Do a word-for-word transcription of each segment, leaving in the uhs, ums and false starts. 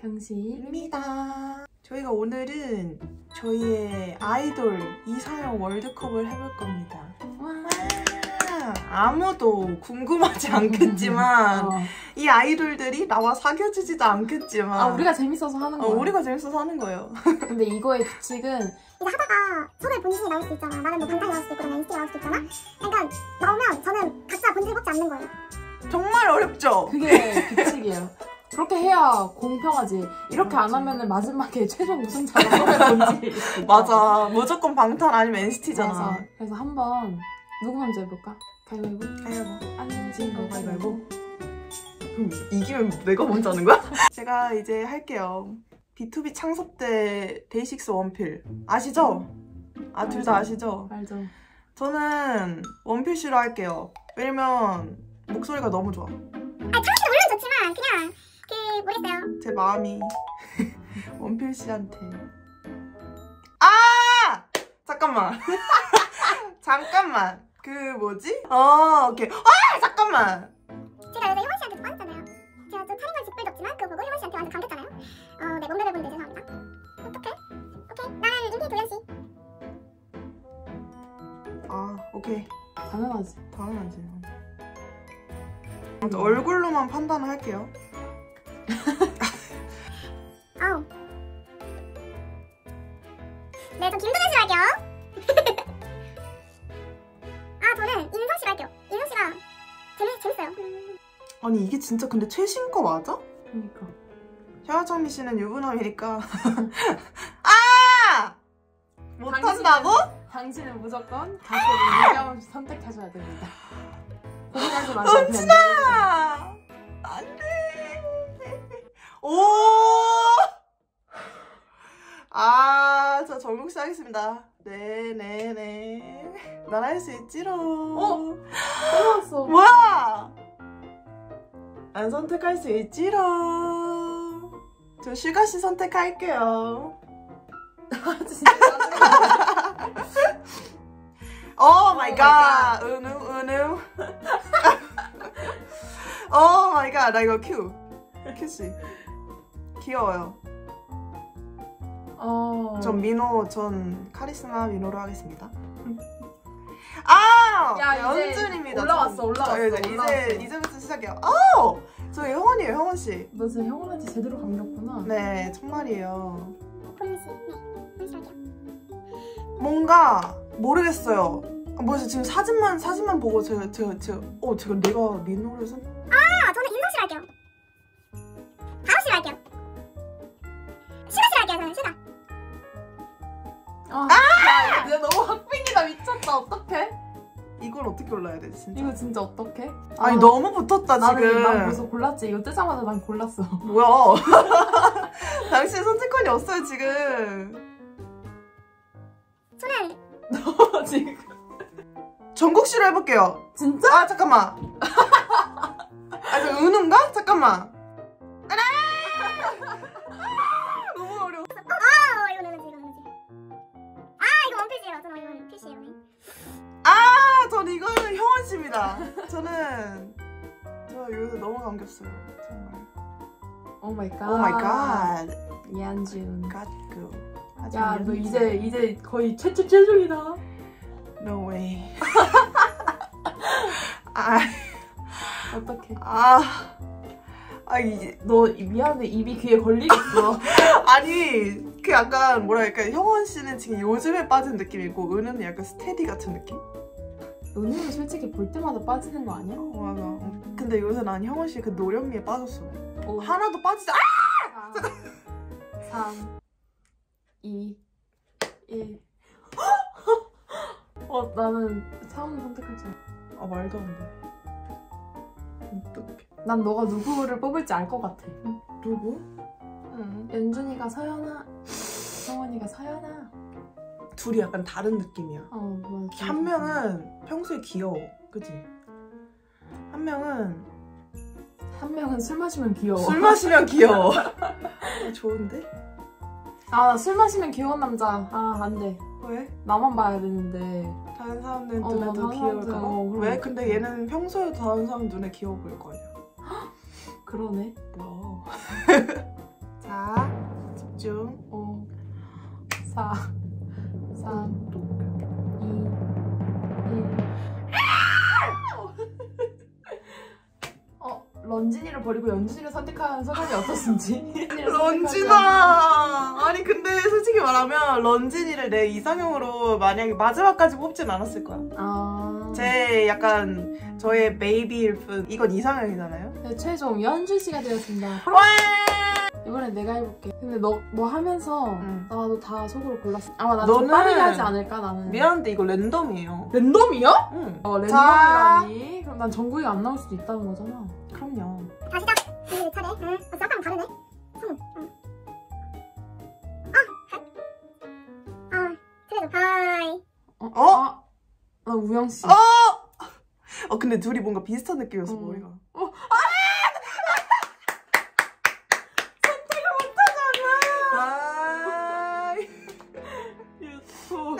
경시입니다. 저희가 오늘은 저희의 아이돌 이상형 월드컵을 해볼 겁니다. 와, 아무도 궁금하지 않겠지만 어. 이 아이돌들이 나와 사귀어주지도 않겠지만 아, 우리가 재밌어서 하는 거야. 어, 우리가 재밌어서 하는 거예요. 근데 이거의 규칙은 이제 하다가 서로의 본진이 나올 수 있잖아. 나는 뭐 방탄이 나올 수도 있고 나는 엔시티가 나올 수도 있잖아. 그러니까 나오면 저는 각자 본진을 뽑지 않는 거예요. 정말 어렵죠? 그게 규칙이에요. 그렇게 해야 공평하지. 이렇게 안 하면은 마지막에 최종 우승자가 서로의 본진이 맞아. 무조건 방탄 아니면 엔시티잖아. 맞아. 그래서 한번 누구 먼저 해볼까? 가위바위보? 가위바위보. 아니면 진 거 가위바위보? 그럼 이기면 내가 먼저 하는 거야? 제가 이제 할게요. 비투비 창섭 때 데이식스 원필 아시죠? 아, 둘 다 아시죠? 알죠. 저는 원필 씨로 할게요. 왜냐면 목소리가 너무 좋아. 아, 창섭이 물론 좋지만 그냥 그 모르겠어요. 제 마음이 원필 씨한테. 아! 잠깐만. 잠깐만. 그 뭐지? 어, 오케이. 아! 잠깐만. 제가 요새 효원 씨한테 빠졌잖아요. 제가 좀 살인만 짓불졌지만 그거 보고 효원 씨한테 완전 감겼잖아요. 어, 네, 몸매를 보는데 죄송합니다. 어떡해? 오케이. 나는 인피 도현 씨. 아, 오케이. 당연하지. 당연하지. 얼굴로만 판단을 할게요. 아우. 네, 전 김도현 씨로 할게요. 아, 저는 인성 씨로 할게요. 인성 씨가 재밌, 재밌어요. 아니 이게 진짜 근데 최신 거 맞아? 그러니까. 샤오정미 씨는 유부남이니까. 아! 못한다고? 당신은 무조건 가수를 유경 선택하셔야 됩니다. 고민하지 마세요. 은진아! 안 돼. 오! 아, 저 정국 씨 하겠습니다. 네네네. 난 할 수 있지롱. 어? 떨어졌어. 뭐야? 난 선택할 수 있지롱. 저 슈가 씨 선택할게요. 진짜 오 마이 갓. 은우 은우. 오 마이 갓. 나 이거 큐. 큐 씨. 귀여워요. 어. 전 민호, 전 카리스마 민호로 하겠습니다. 아! 야, 연준입니다. 올라왔어, 전. 올라왔어, 저 이제, 올라왔어. 이제, 이제부터 시작해요. 아! 저 형원이에요, 형원씨. 너 지금 형원한테 제대로 감겼구나. 네, 정말이에요. 보현 씨. 네, 보현 씨로 할게요. 뭔가, 모르겠어요. 아, 뭐지, 지금 사진만, 사진만 보고 제가, 제가, 제가, 어, 제가 내가 민호를 선. 아, 저는 인성 씨로 할게요. 다우 씨로 할게요. 슈가 씨로 할게요, 저는 슈가. 아! 야, 이거 너무 학빙이다. 미쳤다. 어떡해? 이걸 어떻게 올라야 되지, 진짜? 이거 진짜 어떡해? 아니, 아, 너무 붙었다, 나는, 지금. 난 벌써 골랐지. 이거 뜨자마자 난 골랐어. 뭐야? 당신 선택권이 없어요, 지금. 저는 너 지금. 전국 씨로 해볼게요. 진짜? 아, 잠깐만. 아, 저 은우인가? 잠깐만. 아, 너무 어려워. 아, 이거 누구지, 이거 누구지? 아, 이거 원필씨예요. 저는 이건 필씨예요. 아, 전 이거는 형원 씨입니다. 저는 저 요새 너무 감겼어요. 정말. 오 마이 갓. 오 마이 갓. 이한준. 갓구. 야, 너 이제 이제 거의 최초 최종이다. No way. 아, 어떡해. 아, 아 이제 너 미안해. 입이 귀에 걸리겠어. 아니 그 약간 뭐랄까 형원 씨는 지금 요즘에 빠진 느낌이고 은우는 약간 스테디 같은 느낌? 은우는 솔직히 볼 때마다 빠지는 거 아니야? 어, 맞아. 근데 요새 난 형원 씨 그 노련미에 빠졌어. 오. 하나도 빠지지. 아! 삼, 이, 일. 어, 나는 차원 선택할 줄 알아. 아 말도 안 돼. 어떡해. 난 너가 누구를 뽑을지 알 것 같아. 누구? 응. 연준이가 서연아, 성원이가 서연아. 둘이 약간 다른 느낌이야. 어, 맞아. 한 명은 평소에 귀여워, 그치? 한 명은 한 명은 술 마시면 귀여워. 술 마시면 귀여워. 좋은데? 아, 나 술 마시면 귀여운 남자. 아, 안 돼. 왜? 나만 봐야 되는데. 다른 사람들 어, 눈에 더 다른 귀여울까 사람들, 봐? 어, 왜? 그러니까. 근데 얘는 평소에도 다른 사람 눈에 귀여워 보일 거 아니야. 그러네. 뭐야. 자, 자, 집중. 오, 사, 삼, 이, 일. 어, 런진이를 버리고 연진이를 선택한 소감이 어떻습지? 런진아! 아니 근데 솔직히 말하면 런진이를 내 이상형으로 만약에 마지막까지 뽑진 않았을 거야. 아. 제 약간 저의 베이비일 뿐. 이건 이상형이잖아요? 네, 최종 연준 씨가 되었습니다. 와! 이번엔 내가 해볼게. 근데 너, 너 하면서 응. 나도 다 속으로 골랐어. 아마 나 너는- 좀 빠르게 하지 않을까 나는. 미안한데 이거 랜덤이에요. 랜덤이야? 응. 어, 자. 랜덤이라니? 그럼 난 정국이가 안 나올 수도 있다는 거잖아. 그럼요. 자 시작. 이제 내 차례. 응. 어, 아까랑 다르네. 성우. 응. 아. 아. 그래도 하이. 어? 어? 아, 나 우영 씨. 어! 어 근데 둘이 뭔가 비슷한 느낌이었어. 어. 머리가. 어. 아. 유튜브.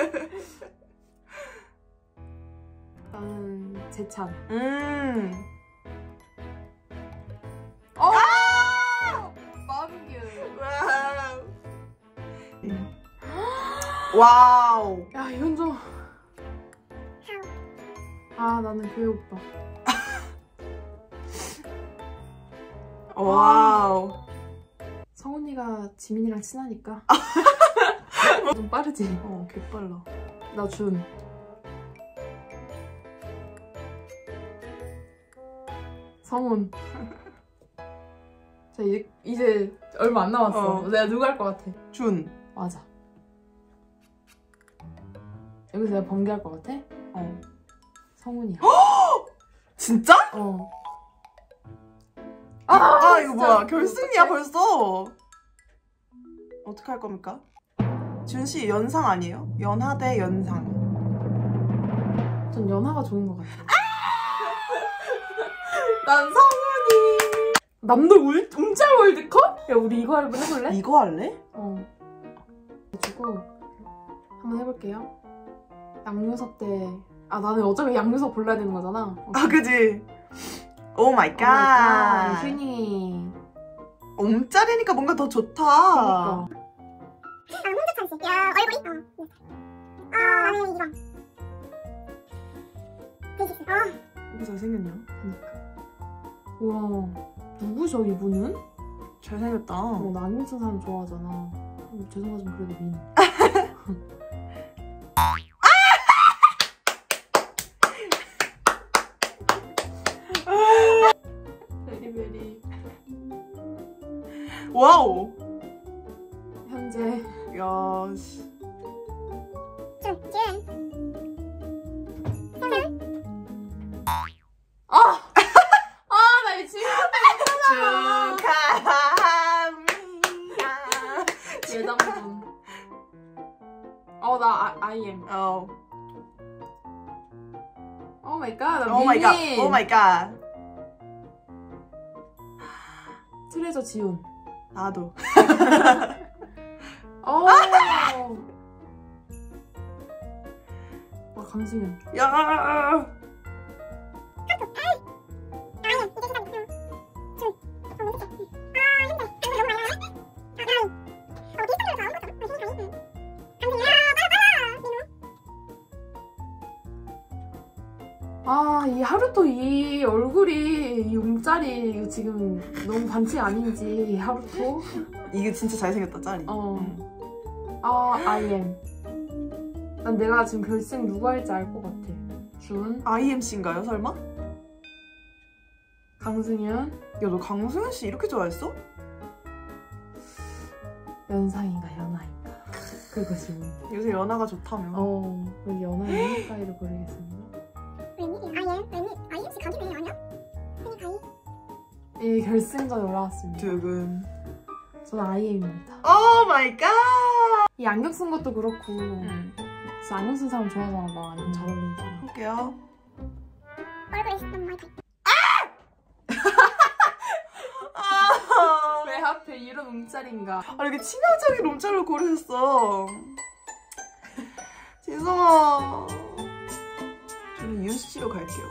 나는 재찬. 음. 어! 만규. 와우. 와우. 야 이건 좀. 아 나는 교육 오빠. 와우. 성훈이가 지민이랑 친하니까. 좀 빠르지? 어, 개빨라. 나 준. 성훈. 자 이제 이제 얼마 안 남았어. 어. 내가 누구 할 것 같아? 준. 맞아. 여기서 내가 번개할 것 같아? 어. 성훈이야. 진짜? 어. 아, 아 이거 진짜. 뭐야? 결승이야 벌써. 어떻게 할 겁니까? 준 씨 연상 아니에요? 연하 대 연상. 전 연하가 좋은 것 같아. 난 성훈이. 남들 울, 움짤 월드컵? 야 우리 이거 한번 해볼래? 이거 할래? 어. 그래가지고 한번 해볼게요. 양요섭 대. 아 나는 어차피 양요섭 골라야 되는 거잖아. 아 그지. 오 마이 갓. 휴니. 엄짜리니까 뭔가 더 좋다. 그러니까. 나는 홍두찬 씨. 야 얼굴이. 어. 아 나는 이번. 데이식스. 아. 이렇게 잘생겼냐? 그니까. 우와. 누구죠 이분은? 잘생겼다. 어, 나 안경 쓴 사람 좋아하잖아. 어, 죄송하지만 그래도 민. 베리베리. 와우. 현재. 야 씨. 준. 준. 세븐. 아! 아, 나 이거 지금 축하합니다. 예장군. 어, 나 아, 아이엠. 어. 오 마이 갓, 나 오 마이 갓. 민인. 오 마이 갓. 트레저 지훈. 나도. 어. 와, 강승현. 야. 아, 이 하루토 이 얼굴이 이 움짤이 이거 지금 너무 반칙 아닌지 하루토. 이게 진짜 잘생겼다 짤이. 어. 응. 아, 아이엠. 난 내가 지금 결승 누구 할지 알 것 같아. 준, 아이엠씨인가요 설마? 강승현, 야 너 강승현 씨 이렇게 좋아했어? 연상인가 연하인가. 그것이 뭐. 요새 연하가 좋다며. 어, 우리 연하의 가이를 고르겠습니다. 웬일? 아이엠? 웬일? 아이엠 씨 각이네 아니야? 웬일 가이? 예, 결승전에 올라왔습니다. 두근. 저는 아이엠입니다. 오 마이 갓. 이 안경 쓴 것도 그렇고 응. 진짜 안경 쓴 사람 좋아하잖아. 나 안경 잘 어울리잖아. 할게요. 얼굴이 너무 많이 가. 아. 왜 하필 이런 움짤인가? 아 이렇게 치명적인 롬짤로 고르셨어. 죄송아. 저는 윤씨로 갈게요.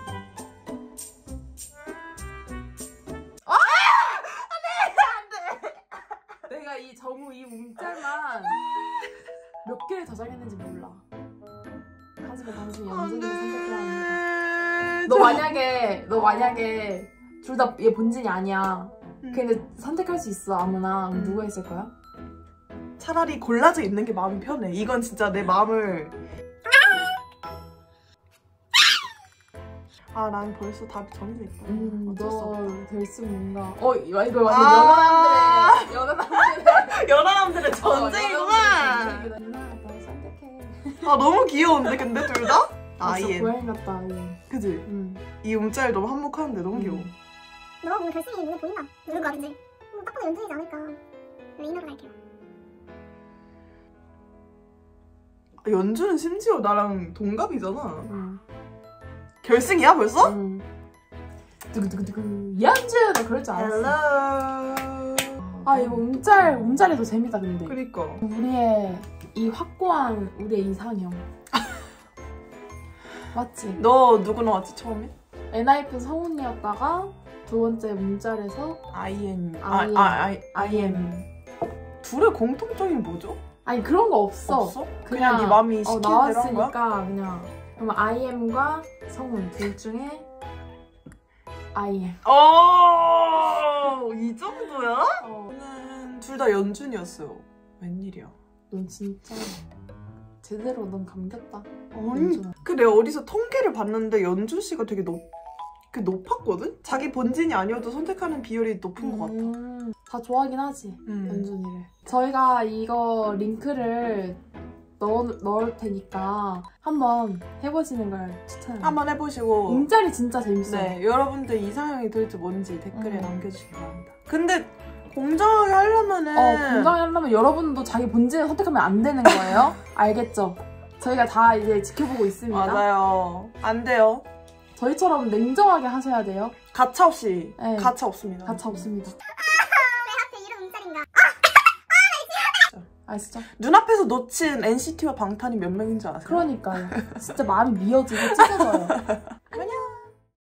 어깨를 더 잘했는지 몰라. 하지만 당신이 안 연준이를 돼. 선택해야 합니다. 너 저- 만약에 너 만약에 둘 다 얘 본진이 아니야. 음. 근데 선택할 수 있어 아무나. 그럼 음. 누가 있을 거야? 차라리 골라져 있는 게 마음이 편해. 이건 진짜 내 마음을. 아, 난 벌써 답이 정해져 있다. 음, 어쩔 수 없다. 너 될수 뭔가. 어, 이거 이거 완전 아. 연하남들의 연하남들의 연하남들의 전쟁이구만. 누나, 너 선택해. 아, 너무 귀여운데 근데 둘 다? 아, 진짜 아이엔. 고양이 같다. 아이엔. 그지? 응. 이 움짤 너무 한몫하는데 너무 귀여워. 음. 너 뭔가 결승이 눈에 보인다. 누가 그지? 뭐, 딱 봐도 연준이지 않을까. 레이너로 갈게요. 아, 연주는 심지어 나랑 동갑이잖아. 응. 결승이야 벌써? 응. 두구두구두구. 연주! 나 그럴 줄 알았어. 헬로. 아, 이거 움짤, 움짤이 더 재밌다, 근데. 그니까. 우리의 이 확고한 우리의 이상형. 맞지? 너 누구 나왔지 처음에? 엔하이픈 성훈이었다가 두 번째 움짤에서 아이엔. 아이엔. 아, 아, 아이, 아이엠. 둘의 공통점이 뭐죠? 아니 그런 거 없어. 없어? 그냥 네 맘이 어, 시키는 대로 한 거야? 나왔으니까 그냥 그럼 아이엠과 성훈 둘 중에 아이엠. 어, 이 정도야? 어. 저는 둘 다 연준이었어요. 웬일이야? 넌 진짜 제대로 넌 감겼다. 아니, 연준아. 그 내가 어디서 통계를 봤는데 연준 씨가 되게 높, 그 높았거든? 자기 본진이 아니어도 선택하는 비율이 높은 것 같아. 음, 다 좋아하긴 하지. 음. 연준이를. 저희가 이거 링크를 넣어, 넣을 테니까 한번 해보시는 걸 추천해요. 한번 해보시고 움짤이 진짜 재밌어요. 네, 여러분들 이상형이 도대체 뭔지 댓글에 음. 남겨주시기 바랍니다. 근데 공정하게 하려면은 어, 공정하게 하려면 여러분도 자기 본진을 선택하면 안 되는 거예요. 알겠죠? 저희가 다 이제 지켜보고 있습니다. 맞아요. 안 돼요. 저희처럼 냉정하게 하셔야 돼요. 가차 없이. 네. 가차 없습니다. 가차 없습니다. 왜 하필 이름 움짤인가? 아시죠? 눈앞에서 놓친 엔시티와 방탄이 몇 명인 줄 아세요? 그러니까요. 진짜 마음이 미어지고 찢어져요.